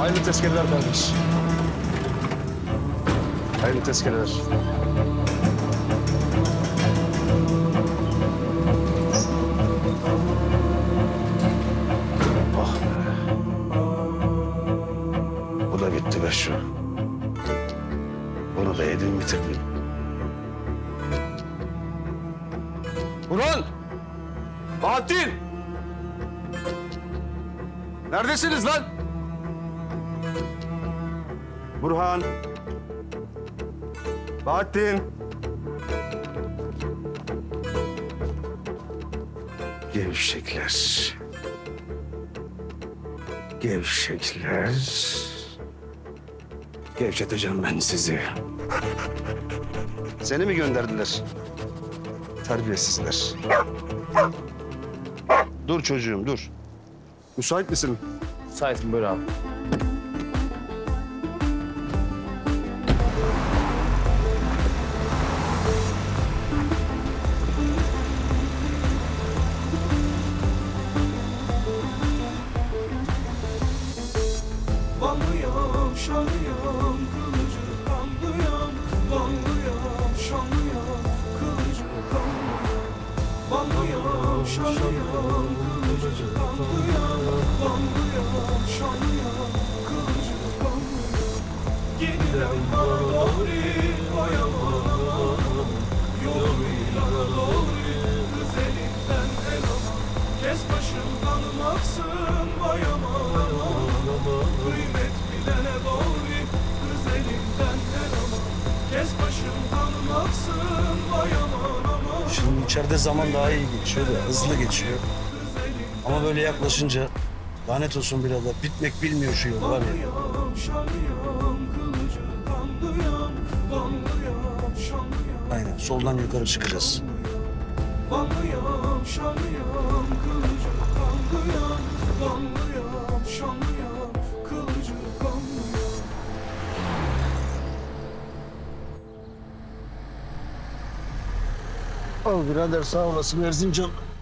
Hayırlı tezkereler kardeş. Hayırlı tezkereler. Ah be. Bu da gitti be şu. Bunu da yedin bitirdin. Burhan! Bahattin! Neredesiniz lan? Burhan. Bahattin. Gevşekler. Gevşekler. Gevşeteceğim ben sizi. Seni mi gönderdiler? Terbiyesizler. Dur çocuğum, dur. Müsait misin? Müsaitim, buyur abi. Vanlıyam, şanlıyam, kılıcı kanlıyam. Vanlıyam, şanlıyam, kılıcı kanlıyam. Vanlıyam, şanlıyam, kılıcı kanlıyam. Vanlıyam, şanlıyam, kılıcı kanlıyam. Yeniden bana doğru, bayaman yoluyla doğru, güzelinden el aman. Kes başım kanım aksın, bayaman kıymet bilene doğru, güzelinden el aman. Kes başım kanım aksın, bayaman aman. Şimdi içeride zaman daha iyi geçiyor da hızlı geçiyor. Ama böyle yaklaşınca lanet olsun birader bitmek bilmiyor şu yol var ya. Vanlıyam, şanlıyam, kılıcı kanlıyam. Vanlıyam, şanlıyam. Aynen soldan yukarı çıkacağız. Vanlıyam, şanlıyam, kılıcı kanlıyam. Vanlıyam, şanlıyam, kılıcı kanlıyam. Al birader, sağ olasın Erzincan.